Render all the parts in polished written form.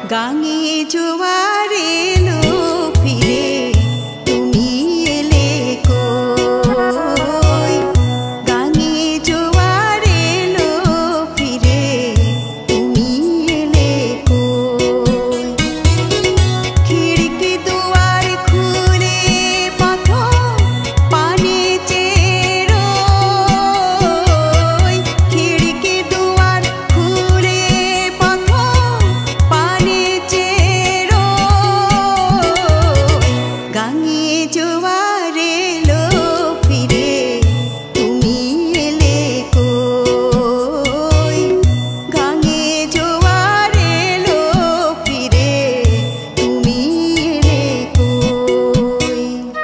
গাঙে জোয়ার এলো ফিরে, তুমি এলে কই? গাঙে জোয়ার এলো ফিরে, তুমি এলে কই? খিড়কি দুয়ার খুলে পথ পানে চেয়ে রই, খিড়কি দুয়ার খুলে পথ পানে চেয়ে রই। গাঙে জোয়ার এলো ফিরে, তুমি এলে কই? গাঙে জোয়ার এলো ফিরে, তুমি এলে কই?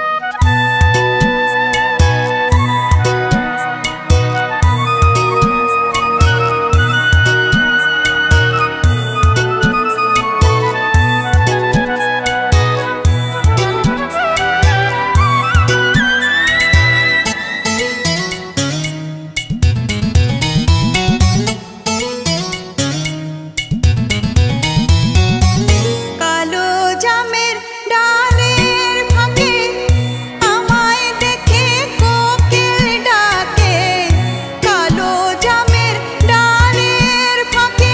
কালো জামের ডালের ফাঁকে আমায় দেখে কোকিল ডাকে, কালো জামের ডালের ফাঁকে,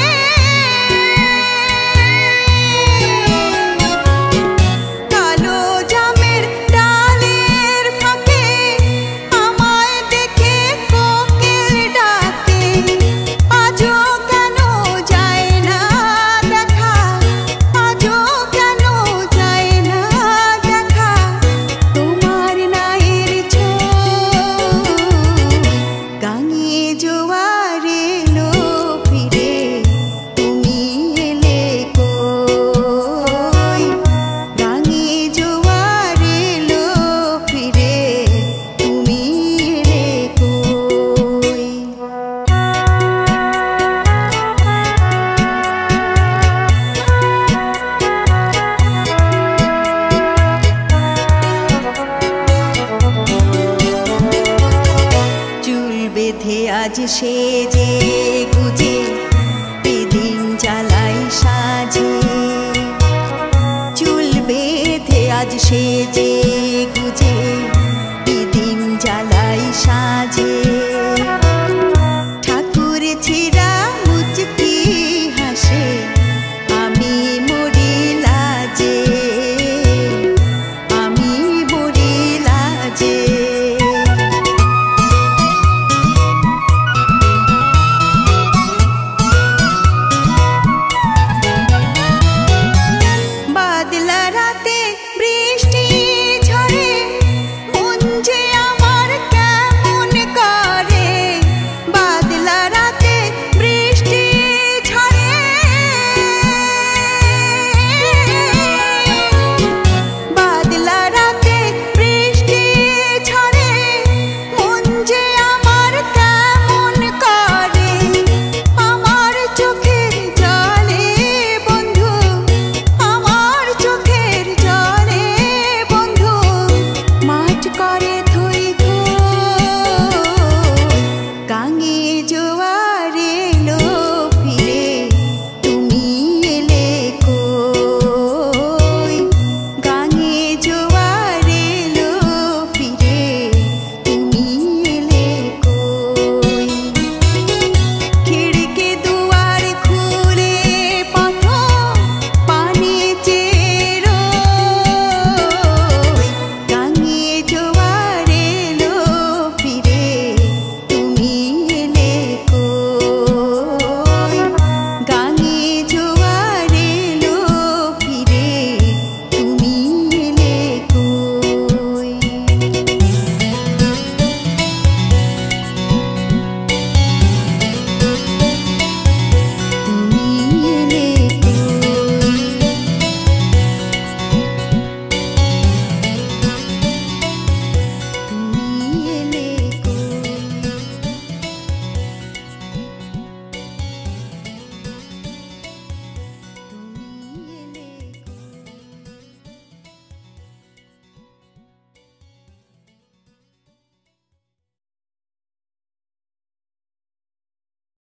কালো জামের ডালের ফাঁকে আমায় দেখে কোকিল ডাকে। আজও কেন যায় না দেখা, আজও কেন যায় না দেখা, তোমার নায়ের ছোঁয়। গাঙে জোয়ার এলো ফিরে, তুমি এলে কই? গাঙে জোয়ার এলো ফিরে, তুমি এলে কই? চুল বেঁধে আজ সেজে গুজে বেদিন জ্বালাই সাজে, চুল বেঁধে আজ সেজে গুজে